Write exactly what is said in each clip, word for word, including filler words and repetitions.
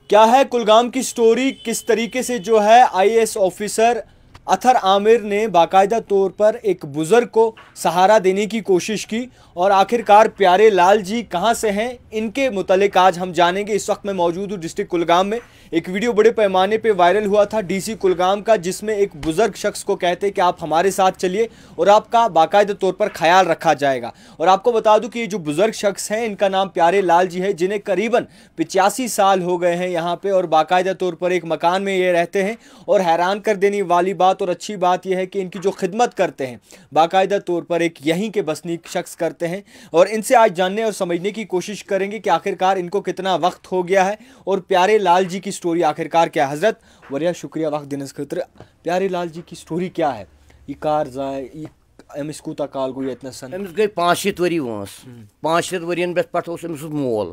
کیا ہے کلگام کی سٹوری؟ کس طریقے سے جو ہے آئی اے ایس آفیسر اطہر عامر نے باقاعدہ طور پر ایک بزرگ کو سہارا دینے کی کوشش کی اور آخرکار پیارے لال جی کہاں سے ہیں ان کے متعلق آج ہم جانیں گے۔ اس وقت میں موجود ہوں ڈسٹرکٹ کلگام میں۔ ایک ویڈیو بڑے پیمانے پہ وائرل ہوا تھا ڈی سی کلگام کا، جس میں ایک بزرگ شخص کو کہتے کہ آپ ہمارے ساتھ چلیے اور آپ کا باقاعدہ طور پر خیال رکھا جائے گا۔ اور آپ کو بتا دوں کہ یہ جو بزرگ شخص ہیں ان کا نام پیارے لال جی ہے، جنہیں قریباً پچاسی سال ہو گئے ہیں یہاں پہ، اور باقاعدہ طور پر ایک مکان میں یہ رہتے ہیں۔ اور حیران کر دینے والی بات اور اچھی بات یہ ہے کہ ان کی جو خدمت کرتے ہیں باقاعدہ طور پر ایک یہیں کے بسنیک شخص کرتے ہیں، اور ان سے آج جاننے اور سمجھنے کی کوشش کریں گے کہ آخرکار ان کو کتنا وقت ہو گیا ہے اور پیارے لال جی کی سٹوری آخرکار کیا ہے۔ حضرت وریہ شکریہ وقت دینے خاطر۔ پیارے لال جی کی سٹوری کیا ہے؟ یہ کار زائے یہ امس کوتا کال گو یتنا سن؟ امس گئی پانچ شیت وری وانس پانچ شیت ورین پہ پہ امس مول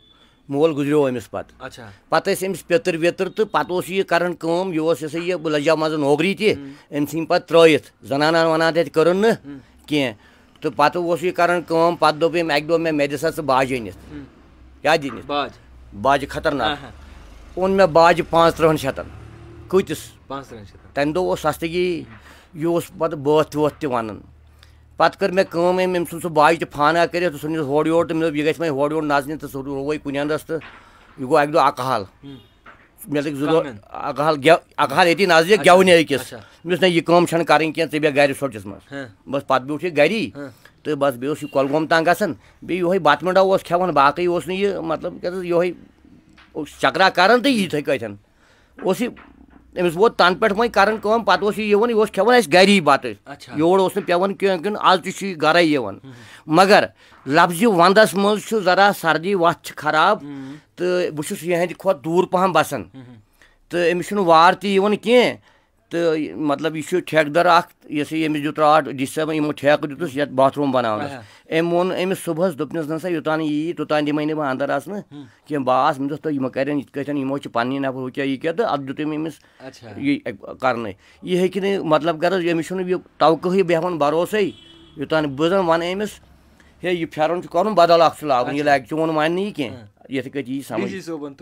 مول گزریو امس پتہ اچھا پتہ امس پیتر ویتر تو پتہ یہ کران کام یہ ہسا یہ لجا مز نوکری تہ ام ثم پتہ ترٲیِتھ زنان ونان تہ کرن نہ کینٛہہ تو پتہ یہ کران کام پتہ دوٚپ أمۍ اکہِ دۄہ مےٚ مےٚ دِ سا ژٕ باجہِ أنِتھ کیٛاہ دِنِتھ باج باجہِ خطرناک اوٚن مےٚ باجہِ پانٛژھ تٕرٛہن شیٚتن کۭتِس پانٛژھ تٕرٛہن شیٚتن تمہِ دۄہ اوس سستگی یہِ اوس پتہٕ بٲتھ وٲتھ تہِ ونان پتہٕ کٔر مےٚ کٲم أمۍ أمۍ ژھُن سُہ باجہِ تہِ فانا کٔرِتھ سُہ نِس ہورٕ یورٕ تہٕ مےٚ دوٚپ یہِ گژھِ وۄنۍ ہورٕ یورٕ نژنہِ تہٕ سُہ رووٕے کُنہِ انٛدس تہٕ یہ گو اکہ دہ اکہال مےٚ لٔگۍ زٕ دۄہ اکہال گٮ۪و اکہال ییٚتی نزدیٖک گٮ۪ونہِ أکِس مےٚ دوٚپ نہ یہِ کٲم چھنہٕ کَرٕنۍ کینٛہہ ژٕ بیٚہہ گرِ ژھۄٹھِس منٛز بس پتہٕ بیوٗٹھ یہِ گری تہٕ بس بیٚیہِ اوس یہِ کۄلگوم تام گژھان بیٚیہِ یِہوے بتہٕ مِنڈا اوس کھٮ۪وان باقٕے اوس نہٕ یہِ مطلب کیٛاہ سا یِہوے چکرا کران تہٕ یِتھٕے کٲٹھۍ اوس یہِ أمِس ووت تنہٕ پٮ۪ٹھ وۄنۍ کران کٲم پتہٕ اوس یہِ یِوان یہِ اوس کھٮ۪وان اَسہِ گری بتہٕ یور اوس نہٕ پیٚوان کینٛہہ کِنہٕ آز تہِ چھُ یہِ گرے یِوان مگر لفظِ ونٛدس منٛز چھُ ذرا سردی وتھ چھِ خراب تہٕ بہٕ چھُس یِہنٛدِ کھۄتہٕ دوٗر پہم بسان تہٕ أمِس چھُنہٕ وار تہِ یِوان کینٛہہ تہٕ مطلب یہِ چھُ ٹھیکہٕ در اکھ یُس یہِ أمِس دیُت راتھ ڈی سی صٲبن یِمو ٹھیکہٕ دیُتُس یتھ باتھ روٗم بناونس أمۍ ووٚن أمِس صبحس دوٚپنس نہ سا یوٚتانۍ نہٕ یی توٚتانۍ دِمے نہٕ بہٕ انٛدر اژنہٕ کینٛہہ بہٕ آس مےٚ دوٚپ تُہۍ یِم کرن یِتھ کٲٹھۍ یِمو چھِ پننی نفر ہُہ کیٛاہ یہِ کیٛاہ تہٕ اتھ دیُت أمۍ أمِس یہِ کرنٲے یہِ ہیٚکہِ نہٕ مطلب غرض أمِس چھُنہٕ یہِ توقہٕے بیٚہوان بروسے یوٚتانۍ بہٕ زن ونہٕ أمِس ہے یہِ پھیرن چھُ کرُن بدل اکھ چھُ لاگُن یہِ لگہِ چون مانہِ نہٕ یہِ کینٛہہ یِتھٕے کٲٹھۍ یی سمجھ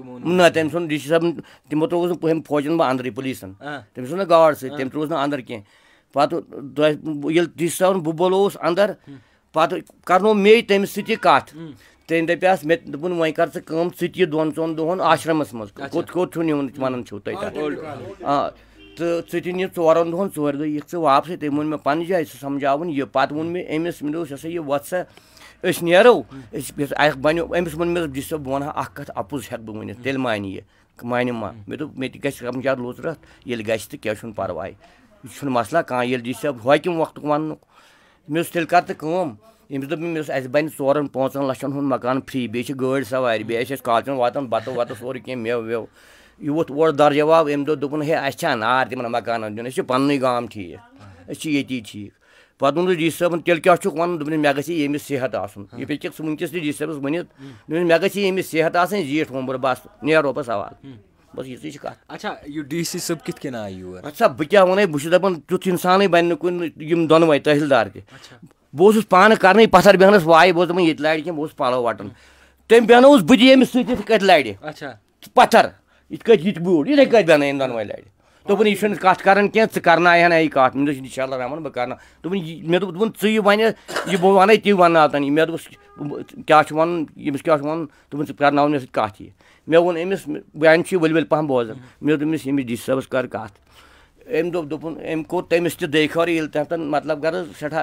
نہ تٔمۍ ژھُن ڈی سی صٲبن تِمو ترٛووُس نہٕ ہُمۍ فوجن بہٕ انٛدرٕے پُلیٖسن تٔمِس اوس نہ گاڈ سۭتۍ تٔمۍ ترٛووُس نہٕ انٛدر کینٛہہ پتہٕ ییٚلہِ ڈی سی صٲبن بہٕ بُلووُس انٛدر پتہٕ کرنو مے تٔمِس سۭتۍ یہِ کتھ تٔمۍ دپیس مےٚ دوٚپُن وۄنۍ کر ژٕ کٲم ژٕ تہِ یہِ دۄن ژۄن دۄہن آشرمس منٛز کوٚت کوٚت چھُ نیُن ونان چھُو تُہۍ تتھ آ تہٕ ژٕ تہِ نہِ ژورن دۄہن ژورِ دۄہ یِکھ ژٕ واپسٕے تٔمۍ ووٚن مےٚ پننہِ جایہِ سُہ سمجاوُن یہِ پتہٕ ووٚن مےٚ أمِس مےٚ دوٚپُس یہِ ہسا یہِ وۄتھ سا أسۍ نیرو أسۍ بنیو أمِس ووٚن مےٚ ڈی سی صٲب بہٕ ونہٕ ہا اکھ کتھ اپُز ہٮ۪کہٕ بہٕ ؤنِتھ تیٚلہِ مانہِ یہِ مانہِ ما مےٚ دوٚپ مےٚ تہِ گژھِ کم زیادٕ لوٚژرتھ ییٚلہِ گژھِ تہٕ کینٛہہ چھُنہٕ پرواے یہِ چھُنہٕ مسلہٕ کانٛہہ ییٚلہِ ڈی سی صٲب ہوکِم وقتُک وننُک مےٚ دوٚپُس تیٚلہِ کر ژٕ کٲم أمِس دوٚپ مےٚ مےٚ دوٚپُس اَسہِ بنہِ ژورن پانٛژن لچھن ہُنٛد مکان فرٛی بیٚیہِ چھِ گٲڑۍ سوارِ بیٚیہِ آسہِ اَسہِ کالچن واتان بتہٕ وتہٕ سورُے کینٛہہ میوٕ ویوٕ یہِ ووٚتھ اورٕ در جواب أمۍ دوٚپ دوٚپُن ہے اَسہِ چھا نار تِمن مکانن دیُن أسۍ چھِ پننُے گام ٹھیٖک أسۍ چھِ ییٚتی ٹھیٖک پتہٕ ووٚنُس ڈی سی صٲبن تیٚلہِ کیٛاہ چھُکھ ونُن دوٚپُن مےٚ گژھِ ییٚمِس صحت آسُن یہِ ہیٚککھ ژٕ وٕنکیٚس تہِ ڈی سی صٲبس ؤنِتھ دوٚپُن مےٚ گژھِ ییٚمِس صحت آسٕنۍ زیٖٹھ ووٚنبُر بس نیر رۄبس سوال بس یِژٕے چھِ کتھ اچھا یہِ ڈی سی صٲب کِتھ کٔنۍ آیہِ یور؟ اچھا بہٕ کیٛاہ ونے بہٕ چھُس دپان تیُتھ انسانٕے بنہِ نہٕ کُنہِ یِم دۄنوے تحصیلدار تہِ بہٕ اوسُس پانہٕ کرنٕے پتھر بیٚہنس وایہِ بہٕ اوسُس دپان ییٚتہِ لارِ کینٛہہ بہٕ اوسُس پلو وٹان تٔمۍ بیٚہنووُس بہٕ تہِ أمِس سۭتۍ یِتھ کٲٹھۍ لرِ پتھر یِتھ کٲٹھۍ یہِ تہِ بیوٗٹھ یِتھٕے کٲٹھۍ بیٚہنٲیِم دۄنوے لرِ دوٚپُن یہِ چھُنہٕ کتھ کران کینٛہہ ژٕ کرناوہن یہِ کتھ مےٚ دوٚپُس انشاء اللہ رحمان بہٕ کرناو دوٚپُن مےٚ دوٚپ دوٚپُن ژٕ یہِ ونہِ یہِ بہٕ ونَے تی ونناوتن یہِ مےٚ دوٚپُس کیٛاہ چھُ ونُن ییٚمِس کیٛاہ چھُ ونُن دوٚپُن ژٕ کرناوُن مےٚ سۭتۍ کتھ یہِ مےٚ ووٚن أمِس وۄنۍ چھُ یہِ ؤلۍ ؤلۍ پہم بوزان مےٚ دوٚپ أمِس ییٚمِس ڈی سی صٲبس کر کتھ أمۍ دوٚپ دوٚپُن أمۍ کوٚر تٔمِس تہِ دٔے خٲرٕے ییٚلہِ تتٮ۪ن مطلب غرض سٮ۪ٹھاہ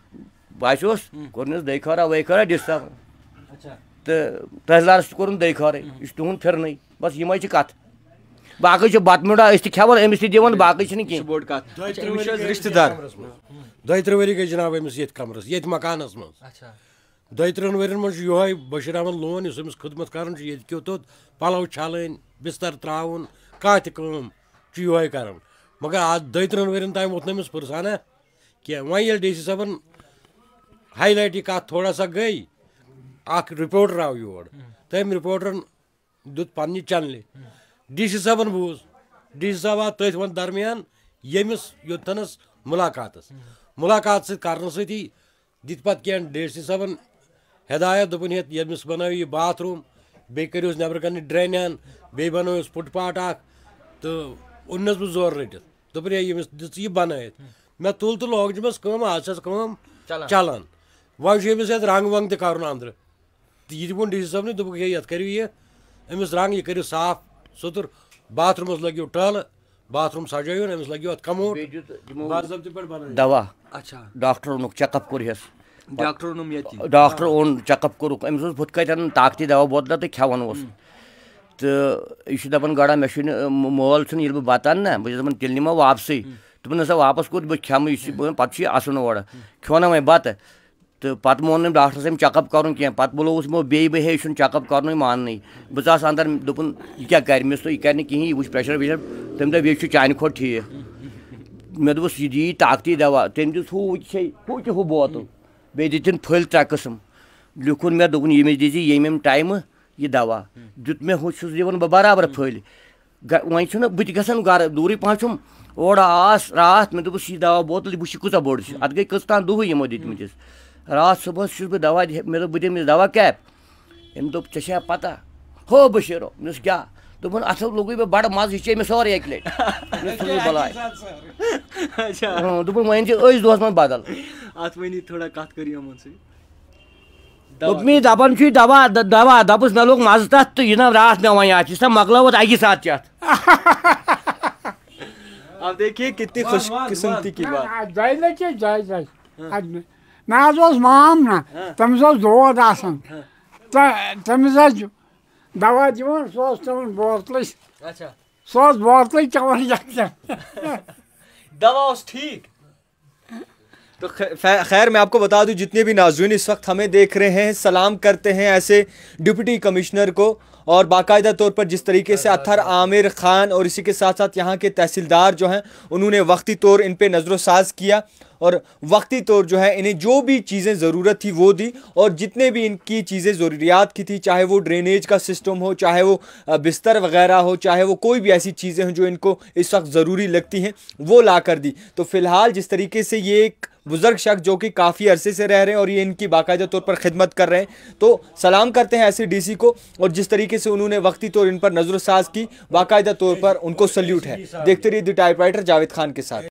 باسیوس کوٚرنس دٔے خٲرا وے خٲرا ڈی سی صٲبن تہٕ تحصیلدارس تہِ کوٚرُن دٔے خٲرٕے یہِ چھُ تِہُنٛد پھِرنٕے بس یِمے چھِ کتھ باقٕے چھُ بتہٕ مِنڈا أسۍ تہِ کھٮ۪وان أمِس تہِ دِوان باقٕے چھِنہٕ کینٛہہ رشتہٕ دار دۄیہِ ترٕٛہ ؤری گٔے جناب أمِس ییٚتہِ کمرس ییٚتہِ مکانس منٛز دۄیہِ ترٕٛہن ؤرین منٛز چھُ یِہوے بشیٖر احمد لون یُس أمِس خدمت کران چھُ ییٚتہِ کیو توٚت پلو چھلٕنۍ بستر تراوُن کانٛہہ تہِ کٲم چھُ یِہوے کران مگر آز دۄیہِ ترٕٛہن ؤرین تام ووت نہٕ أمِس پٕرسانا کینٛہہ وۄنۍ ییٚلہِ ڈی سی صٲبن ہاے لایٹ یہِ کتھ تھوڑا سا گٔے اکھ رِپوٹر آو یور تٔمۍ رِپوٹرن دیُت پننہِ چنلہِ ڈی سی صٲبن بوٗز ڈی سی صٲب آو تٔتھۍ وۄنۍ درمیان ییٚمِس یوٚتنس مُلاقاتس مُلاقات سۭتۍ کرنہٕ سۭتی دِتۍ پتہٕ کینٛہہ ڈی سی صٲبن ہدایت دوٚپُن ہے ییٚمِس بنٲیِو یہِ باتھ روٗم بیٚیہِ کٔرِوُس نٮ۪برٕ کنہِ ڈرٛینہِ ہن बे बनो फुट पाट तो उन्नस बह जोर रटित दोपन यमिस दिस यह बनायत मे तुल तो लोगजमस कम आज कम चलान वह ये रंग वंग तन अंदर तो यह वोन डी सी साहब ने दोप ये करो यह अमिस रंग यह करो साफ सुथर बाथरूम लगे टल बाथरूम सजायन अमिस लगे कमोड दवा अच्छा डॉक्टर ओन चेकअप कोरस डॉक्टर डॉक्टर ओन चेकअप कोरुक अमिस फुट कतन ताकती दवा बोतल तो खेवान तो यह दपान गड़ा मे मोल ये बह बत ना बस दपान तेल नमा वापस दोपन हसा वापस कोर बह खेम पे असन और खोना वह बत तो पत मोन डॉक्टर साहब चेकअप कर क्या पे बुलोस मो बे बह हे चेकअप कर मान बस अंदर दोपन यह क्या कर मिस तो यह कर कहीं वह प्रेशर वेशर तम दप यह चान खो ठीक मे दोस यह दी ताकती दवा तम दिस हू हू हू बोतल बे दिन फल त्रे कस्म लिखुन मे दोपन ये दी ये टाइम यह दवा दुत मे हूँ दिवान बह बराबर फल वह बह गसान गर दूर पहुँचम और आस रात मे दोपस यह दवा बोतल वह कूचा बोड़ अत गई कस तान दुह यमो दितमस रात सुबह बह दवा मे दोप बह दिस दवा कैप अम दोप ऐ पता हो बशीरो मे क्या दोपन अथ लोग मे बड़ मज ये मे सोरे अक लट बलाय दोपन वन दोस मन बदल अत वन थोड़ा कत कर दोप मे दपान दवा दवा दपस मे लोग मज तथ तो यह रात मे वन अत मकलावत अकि साथ चत आप देखिए कितनी खुशकिस्मती की बात मे माम ना तमिस दोद आसान तमिस दवा दिवान सह चवन बोतल सह बोतल चवन दवा ठीक। तो खैर मैं आपको बता दूं जितने भी नाज़रीन इस वक्त हमें देख रहे हैं सलाम करते हैं ऐसे डिप्टी कमिश्नर को और बाकायदा तौर पर जिस तरीके से अत्तर आमिर खान और इसी के साथ साथ यहाँ के तहसीलदार जो हैं उन्होंने वक्ती तौर इन पे नज़रोसाज किया और वक्ती तौर जो है इन्हें जो भी चीज़ें ज़रूरत थी वो दी और जितने भी इनकी चीज़ें ज़रूरियात की थी चाहे वो ड्रेनेज का सिस्टम हो चाहे वो बिस्तर वगैरह हो चाहे वो कोई भी ऐसी चीज़ें हों जो इनको इस वक्त ज़रूरी लगती हैं वो ला कर दी। तो फ़िलहाल जिस तरीके से ये एक बुज़ुर्ग शख्स जो कि काफ़ी अरसे से रह रहे हैं और ये इनकी बाकायदा तौर पर खिदमत कर रहे हैं तो सलाम करते हैं ऐसे डी सी को और जिस तरीके से उन्होंने वक्ती तौर इन पर नज़रसाज की बाकायदा तौर पर उनको सल्यूट है। देखते रहिए द टाइपराइटर जावेद खान के साथ।